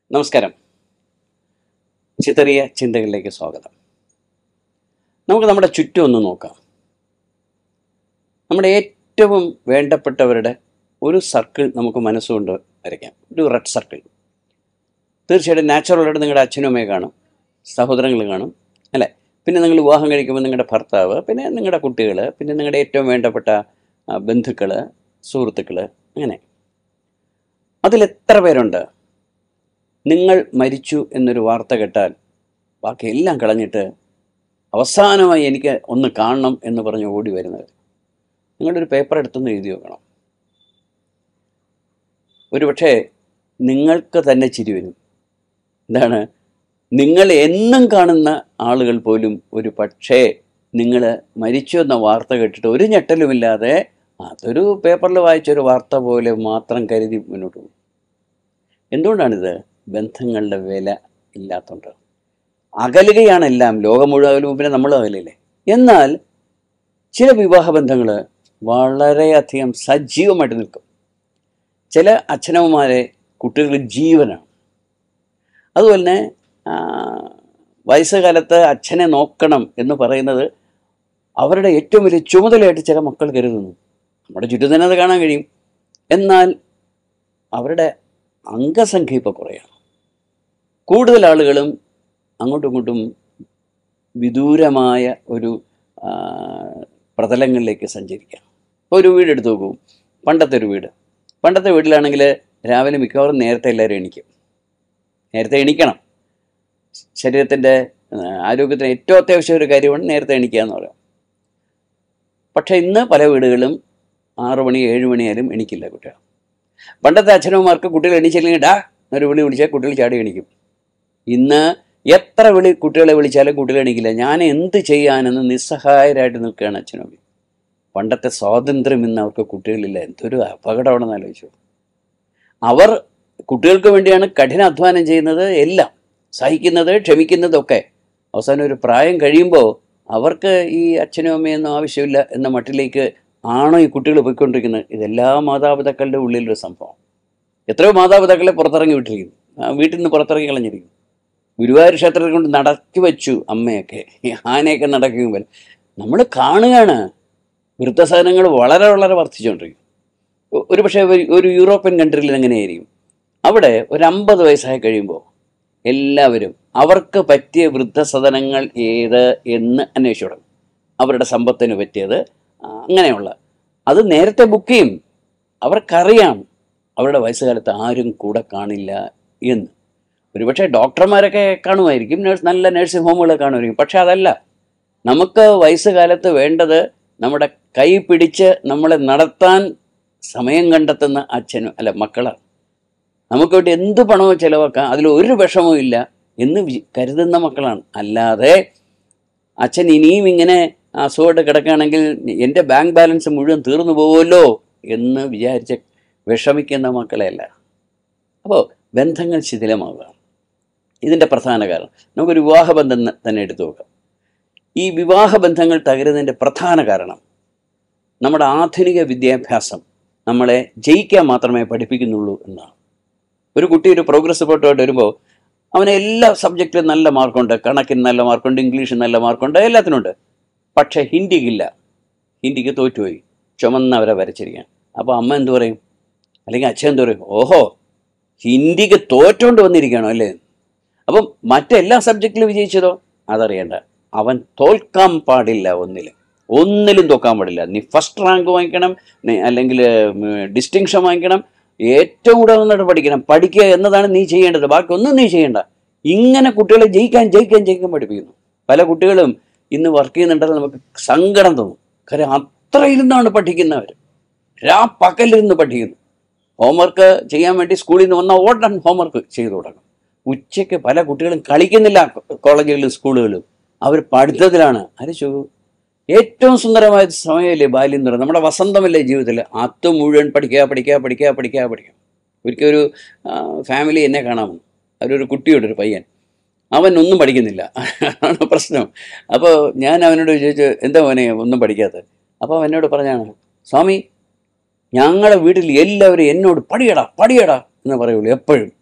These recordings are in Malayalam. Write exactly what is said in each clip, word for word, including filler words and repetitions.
നമസ്കാരം. ചിതറിയ ചിന്തകളിലേക്ക് സ്വാഗതം. നമുക്ക് നമ്മുടെ ചുറ്റും ഒന്ന് നോക്കാം. നമ്മുടെ ഏറ്റവും വേണ്ടപ്പെട്ടവരുടെ ഒരു സർക്കിൾ നമുക്ക് മനസ്സുകൊണ്ട് വരയ്ക്കാം. ഒരു റെഡ് സർക്കിൾ. തീർച്ചയായിട്ടും നാച്ചുറലായിട്ട് നിങ്ങളുടെ അച്ഛനും അമ്മയെ കാണും, സഹോദരങ്ങൾ കാണും, അല്ലേ? പിന്നെ നിങ്ങൾ വിവാഹം കഴിക്കുമ്പോൾ നിങ്ങളുടെ ഭർത്താവ്, പിന്നെ നിങ്ങളുടെ കുട്ടികൾ, പിന്നെ നിങ്ങളുടെ ഏറ്റവും വേണ്ടപ്പെട്ട ബന്ധുക്കൾ, സുഹൃത്തുക്കൾ, അങ്ങനെ. അതിലെത്ര പേരുണ്ട് നിങ്ങൾ മരിച്ചു എന്നൊരു വാർത്ത കേട്ടാൽ ബാക്കി എല്ലാം കളഞ്ഞിട്ട് അവസാനമായി എനിക്ക് ഒന്ന് കാണണം എന്ന് പറഞ്ഞ് ഓടി വരുന്നത്? നിങ്ങളൊരു പേപ്പർ എടുത്തൊന്ന് എഴുതി വെക്കണം. ഒരുപക്ഷെ നിങ്ങൾക്ക് തന്നെ ചിരി വരും. എന്താണ്? നിങ്ങൾ എന്നും കാണുന്ന ആളുകൾ പോലും ഒരു പക്ഷേ നിങ്ങൾ മരിച്ചു എന്ന വാർത്ത കേട്ടിട്ട് ഒരു ഞെട്ടലുമില്ലാതെ അതൊരു പേപ്പറിൽ വായിച്ചൊരു വാർത്ത പോലെ മാത്രം കരുതി മുന്നോട്ട് പോകും. എന്തുകൊണ്ടാണിത്? ബന്ധങ്ങളുടെ വില ഇല്ലാത്തതുകൊണ്ട്. അകലുകയാണെല്ലാം. ലോകം മുഴുവനും പിന്നെ നമ്മൾ അകലില്ലേ. എന്നാൽ ചില വിവാഹ ബന്ധങ്ങൾ വളരെയധികം സജീവമായിട്ട് നിൽക്കും. ചില അച്ഛനമ്മമാരെ കുട്ടികൾ ജീവനാണ്. അതുപോലെ തന്നെ വയസ്സുകാലത്ത് അച്ഛനെ നോക്കണം എന്ന് പറയുന്നത് അവരുടെ ഏറ്റവും വലിയ ചുമതലയായിട്ട് ചില മക്കൾ കരുതുന്നു. നമ്മുടെ ചുറ്റും തന്നെ അത് കാണാൻ കഴിയും. എന്നാൽ അവരുടെ അംഗസംഖ്യ ഇപ്പോൾ കുറയാണ്. കൂടുതൽ ആളുകളും അങ്ങോട്ടും ഇങ്ങോട്ടും വിദൂരമായ ഒരു പ്രതലങ്ങളിലേക്ക് സഞ്ചരിക്കാം. ഇപ്പോൾ ഒരു വീട് എടുത്ത് നോക്കൂ. പണ്ടത്തെ ഒരു വീട്. പണ്ടത്തെ വീട്ടിലാണെങ്കിൽ രാവിലെ മിക്കവാറും നേരത്തെ എല്ലാവരും എണീക്കും. നേരത്തെ എണീക്കണം. ശരീരത്തിൻ്റെ ആരോഗ്യത്തിന് ഏറ്റവും അത്യാവശ്യം ഒരു കാര്യമാണ് നേരത്തെ എണീക്കുക എന്ന് പറയാം. പക്ഷേ ഇന്ന് പല വീടുകളും ആറു മണി ഏഴ് മണിയായാലും എണീക്കില്ല കുട്ടികൾ. പണ്ടത്തെ അച്ഛനമ്മമാർക്ക് കുട്ടികൾ എണീച്ചില്ലെങ്കിൽ ഡാ ഒരു വിളി വിളിച്ചാൽ കുട്ടികൾ ചാടി എണീക്കും. ഇന്ന് എത്ര വിളി കുട്ടികളെ വിളിച്ചാലും കുട്ടികൾ എണീക്കില്ല. ഞാൻ എന്ത് ചെയ്യാനെന്ന് നിസ്സഹായരായിട്ട് നിൽക്കുകയാണ് അച്ഛനമ്മ. പണ്ടത്തെ സ്വാതന്ത്ര്യം ഇന്ന് അവർക്ക് കുട്ടികളില്ല. എന്തൊരു അപകടമാണെന്ന് ആലോചിച്ചു. അവർ കുട്ടികൾക്ക് വേണ്ടിയാണ് കഠിനാധ്വാനം ചെയ്യുന്നത്, എല്ലാം സഹിക്കുന്നത്, ക്ഷമിക്കുന്നതൊക്കെ. അവസാനം ഒരു പ്രായം കഴിയുമ്പോൾ അവർക്ക് ഈ അച്ഛനും അമ്മയൊന്നും ആവശ്യമില്ല എന്ന മട്ടിലേക്ക് ആണോ ഈ കുട്ടികൾ പോയിക്കൊണ്ടിരിക്കുന്നത്? ഇതെല്ലാ മാതാപിതാക്കളുടെ ഉള്ളിലൊരു സംഭവം. എത്രയോ മാതാപിതാക്കളെ പുറത്തിറങ്ങി വിട്ടിരിക്കുന്നു, വീട്ടിൽ നിന്ന് പുറത്തിറങ്ങി കളഞ്ഞിരിക്കുന്നു. ഗുരുവായൂർ ക്ഷേത്രത്തിൽ കൊണ്ട് നടക്കി വെച്ചു അമ്മയൊക്കെ, ആനയൊക്കെ നടക്കുമ്പോൾ നമ്മൾ കാണുകയാണ്. വൃദ്ധസദനങ്ങൾ വളരെ വളരെ വർദ്ധിച്ചുകൊണ്ടിരിക്കും. ഒരു പക്ഷേ ഒരു യൂറോപ്യൻ കൺട്രിയിൽ എങ്ങനെയായിരിക്കും? അവിടെ ഒരു അമ്പത് വയസ്സായി കഴിയുമ്പോൾ എല്ലാവരും അവർക്ക് പറ്റിയ വൃദ്ധസദനങ്ങൾ ഏത് എന്ന് അന്വേഷിച്ചു തുടങ്ങും. അവരുടെ സമ്പത്തിന് പറ്റിയത് അങ്ങനെയുള്ള അത് നേരത്തെ ബുക്ക് ചെയ്യും. അവർക്കറിയാം അവരുടെ വയസ്സുകാലത്ത് ആരും കൂടെ കാണില്ല എന്ന്. ഒരുപക്ഷെ ഡോക്ടർമാരൊക്കെ കാണുമായിരിക്കും, നേഴ്സ് നല്ല നഴ്സിംഗ് ഹോമുകൾ കാണുമായിരിക്കും. പക്ഷെ അതല്ല, നമുക്ക് വയസ്സുകാലത്ത് വേണ്ടത് നമ്മുടെ കൈ പിടിച്ച് നമ്മളെ നടത്താൻ സമയം കണ്ടെത്തുന്ന അച്ഛനും അല്ല മക്കളാണ്. നമുക്ക് വേണ്ടി എന്ത് പണവും ചിലവാക്കാം, അതിലൊരു വിഷമവും ഇല്ല എന്ന് കരുതുന്ന മക്കളാണ്. അല്ലാതെ അച്ഛൻ ഇനിയും ഇങ്ങനെ അസുഖമായിട്ട് കിടക്കുകയാണെങ്കിൽ എൻ്റെ ബാങ്ക് ബാലൻസ് മുഴുവൻ തീർന്നു പോകുമല്ലോ എന്ന് വിചാരിച്ച് വിഷമിക്കുന്ന മക്കളെയല്ല. അപ്പോൾ ബന്ധങ്ങൾ ശിഥിലമാവുക. ഇതിൻ്റെ പ്രധാന കാരണം നമുക്കൊരു വിവാഹബന്ധം തന്നെ എടുത്തു നോക്കാം. ഈ വിവാഹബന്ധങ്ങൾ തകരുന്നതിൻ്റെ പ്രധാന കാരണം നമ്മുടെ ആധുനിക വിദ്യാഭ്യാസം നമ്മളെ ജയിക്കാൻ മാത്രമേ പഠിപ്പിക്കുന്നുള്ളൂ എന്നാണ്. ഒരു കുട്ടി ഒരു പ്രോഗ്രസ് റിപ്പോർട്ടുമായിട്ട് വരുമ്പോൾ അവന് എല്ലാ സബ്ജക്റ്റിലും നല്ല മാർക്കുണ്ട്. കണക്കിന് നല്ല മാർക്കുണ്ട്, ഇംഗ്ലീഷിന് നല്ല മാർക്കുണ്ട്, എല്ലാത്തിനുണ്ട്. പക്ഷേ ഹിന്ദിക്കില്ല. ഹിന്ദിക്ക് തോറ്റുപോയി, ചുമന്നവരെ വരച്ചിരിക്കാൻ. അപ്പോൾ അമ്മ എന്തു പറയും? അല്ലെങ്കിൽ അച്ഛൻ എന്തു പറയും? ഓഹോ, ഹിന്ദിക്ക് തോറ്റുകൊണ്ട് വന്നിരിക്കുകയാണോ അല്ലേ? അപ്പം മറ്റെല്ലാ സബ്ജക്റ്റിലും വിജയിച്ചതോ? അതറിയണ്ട. അവൻ തോൽക്കാൻ പാടില്ല. ഒന്നിലും ഒന്നിലും തോക്കാൻ പാടില്ല. നീ ഫസ്റ്റ് റാങ്ക് വാങ്ങിക്കണം, അല്ലെങ്കിൽ ഡിസ്റ്റിങ്ഷൻ വാങ്ങിക്കണം, ഏറ്റവും കൂടുതൽ നന്നായിട്ട് പഠിക്കണം. പഠിക്കുക എന്നതാണ് നീ ചെയ്യേണ്ടത്, ബാക്കി ഒന്നും നീ ചെയ്യേണ്ട. ഇങ്ങനെ കുട്ടികളെ ജയിക്കാൻ ജയിക്കാൻ ജയിക്കാൻ പഠിപ്പിക്കുന്നു. പല കുട്ടികളും ഇന്ന് വർക്ക് ചെയ്യുന്നുണ്ടെങ്കിൽ നമുക്ക് സങ്കടം തോന്നും. കാര്യം അത്രയിരുന്നാണ് പഠിക്കുന്നവർ. രാ പകലിരുന്ന് പഠിക്കുന്നു. ഹോംവർക്ക് ചെയ്യാൻ വേണ്ടി സ്കൂളിൽ നിന്ന് വന്നാൽ ഓടാൻ ഹോംവർക്ക് ചെയ്തു തുടങ്ങും. ഉച്ചയ്ക്ക് പല കുട്ടികളും കളിക്കുന്നില്ല. കോളേജുകളിലും സ്കൂളുകളിലും അവർ പഠിത്തത്തിലാണ്. ആലോചിച്ചു, ഏറ്റവും സുന്ദരമായ സമയമല്ലേ ബാല്യം എന്ന് പറയുന്നത്, നമ്മുടെ വസന്തമല്ലേ ജീവിതത്തിൽ. അത് മുഴുവൻ പഠിക്കുക പഠിക്കുക പഠിക്കുക പഠിക്കുക പഠിക്കുക. ഒരിക്കൽ ഒരു ഫാമിലി എന്നെ കാണാമെന്ന്. അവരൊരു കുട്ടിയോട്, ഒരു പയ്യൻ, അവൻ ഒന്നും പഠിക്കുന്നില്ല, ആണ് പ്രശ്നം. അപ്പോൾ ഞാൻ അവനോട് ചോദിച്ചു, എന്താ മോനെ ഒന്നും പഠിക്കാത്തത്? അപ്പോൾ അവൻ എന്നോട് പറഞ്ഞാണ്, സ്വാമി ഞങ്ങളുടെ വീട്ടിൽ എല്ലാവരും എന്നോട് പഠിയടാ പഠിയടാ എന്ന് പറയുള്ളൂ എപ്പോഴും.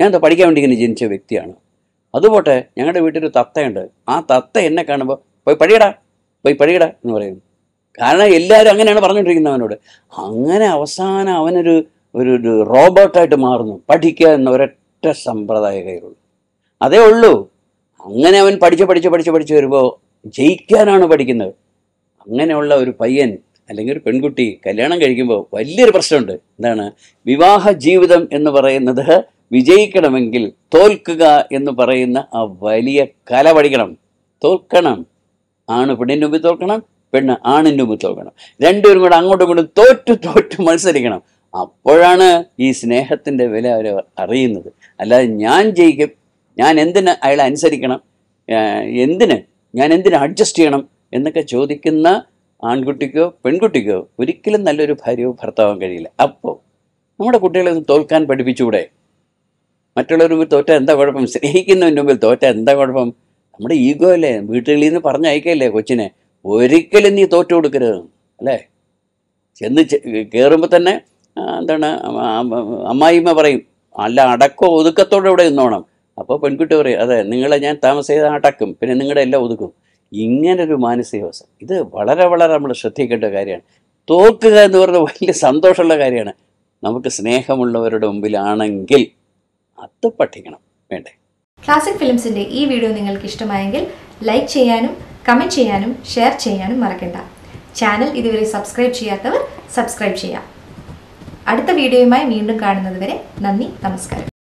ഞാൻ എന്താ പഠിക്കാൻ വേണ്ടി ഇങ്ങനെ ജനിച്ച വ്യക്തിയാണ്. അതുപോട്ടെ, ഞങ്ങളുടെ വീട്ടിലൊരു തത്തയുണ്ട്. ആ തത്ത എന്നെ കാണുമ്പോൾ പോയി പഠിയടാ, പോയി പഠിയടാ എന്ന് പറയും. കാരണം എല്ലാവരും അങ്ങനെയാണ് പറഞ്ഞുകൊണ്ടിരിക്കുന്നത് അവനോട്. അങ്ങനെ അവസാനം അവനൊരു ഒരു ഒരു റോബോട്ടായിട്ട് മാറുന്നു. പഠിക്കുക എന്ന ഒരൊറ്റ സമ്പ്രദായ കയ്യിലുള്ളൂ, അതേ ഉള്ളൂ. അങ്ങനെ അവൻ പഠിച്ച് പഠിച്ച് പഠിച്ച് പഠിച്ച് വരുമ്പോൾ ജയിക്കാനാണ് പഠിക്കുന്നത്. അങ്ങനെയുള്ള ഒരു പയ്യൻ അല്ലെങ്കിൽ ഒരു പെൺകുട്ടി കല്യാണം കഴിക്കുമ്പോൾ വലിയൊരു പ്രശ്നമുണ്ട്. എന്താണ്? വിവാഹ ജീവിതം എന്ന് പറയുന്നത് വിജയിക്കണമെങ്കിൽ തോൽക്കുക എന്ന് പറയുന്ന ആ വലിയ കല പഠിക്കണം. തോൽക്കണം. ആണ് പെണ്ണിൻ്റെ മുമ്പിൽ തോൽക്കണം, പെണ്ണ് ആണിൻ്റെ മുമ്പിൽ തോൽക്കണം. രണ്ടുപേരും കൂടെ അങ്ങോട്ടും ഇങ്ങോട്ടും തോറ്റു തോറ്റു മത്സരിക്കണം. അപ്പോഴാണ് ഈ സ്നേഹത്തിൻ്റെ വില അവർ അറിയുന്നത്. അല്ലാതെ ഞാൻ ജയിക്കും, ഞാൻ എന്തിന് അയാളെ അനുസരിക്കണം, എന്തിന് ഞാൻ എന്തിന് അഡ്ജസ്റ്റ് ചെയ്യണം എന്നൊക്കെ ചോദിക്കുന്ന ആൺകുട്ടിക്കോ പെൺകുട്ടിക്കോ ഒരിക്കലും നല്ലൊരു ഭാര്യയോ ഭർത്താവാൻ കഴിയില്ല. അപ്പോൾ നമ്മുടെ കുട്ടികളെ ഒന്ന് തോൽക്കാൻ പഠിപ്പിച്ചുകൂടെ? മറ്റുള്ളവർ മുമ്പിൽ തോറ്റാൽ എന്താ കുഴപ്പം? സ്നേഹിക്കുന്നതിൻ്റെ മുമ്പിൽ തോറ്റാൽ എന്താ കുഴപ്പം? നമ്മുടെ ഈഗോ അല്ലേ? വീട്ടുകളിൽ നിന്ന് പറഞ്ഞയക്കല്ലേ കൊച്ചിനെ, ഒരിക്കലും നീ തോറ്റു കൊടുക്കരുത് അല്ലേ? ചെന്ന് കയറുമ്പോൾ തന്നെ എന്താണ് അമ്മായിമ്മ പറയും, അല്ല അടക്കോ ഒതുക്കത്തോടെ ഇവിടെ നിന്നോണം. അപ്പോൾ പെൺകുട്ടി പറയും, അതെ നിങ്ങളെ ഞാൻ താമസം ചെയ്ത് അടക്കും, പിന്നെ നിങ്ങളുടെ എല്ലാം ഒതുക്കും. ഇങ്ങനൊരു മാനസികാവസ്ഥ, ഇത് വളരെ വളരെ നമ്മൾ ശ്രദ്ധിക്കേണ്ട കാര്യമാണ്. തോക്കുക എന്ന് പറയുന്നത് വലിയ സന്തോഷമുള്ള കാര്യമാണ്. നമുക്ക് സ്നേഹമുള്ളവരുടെ മുമ്പിലാണെങ്കിൽ അത് പഠിക്കണം, വേണ്ടേ? ക്ലാസിക് ഫിലിംസിൻ്റെ ഈ വീഡിയോ നിങ്ങൾക്ക് ഇഷ്ടമായെങ്കിൽ ലൈക്ക് ചെയ്യാനും കമൻറ്റ് ചെയ്യാനും ഷെയർ ചെയ്യാനും മറക്കണ്ട. ചാനൽ ഇതുവരെ സബ്സ്ക്രൈബ് ചെയ്യാത്തവർ സബ്സ്ക്രൈബ് ചെയ്യാം. അടുത്ത വീഡിയോയുമായി വീണ്ടും കാണുന്നത് വരെ നന്ദി, നമസ്കാരം.